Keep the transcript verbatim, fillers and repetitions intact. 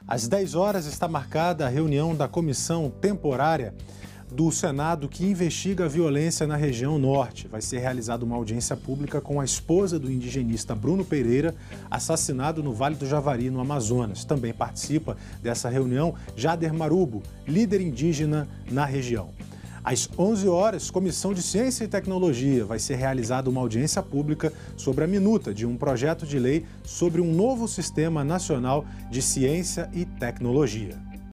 Às dez horas está marcada a reunião da comissão temporária do Senado que investiga a violência na região norte. Vai ser realizada uma audiência pública com a esposa do indigenista Bruno Pereira, assassinado no Vale do Javari, no Amazonas. Também participa dessa reunião Jader Marubo, líder indígena na região. Às onze horas, Comissão de Ciência e Tecnologia, vai ser realizada uma audiência pública sobre a minuta de um projeto de lei sobre um novo Sistema Nacional de Ciência e Tecnologia.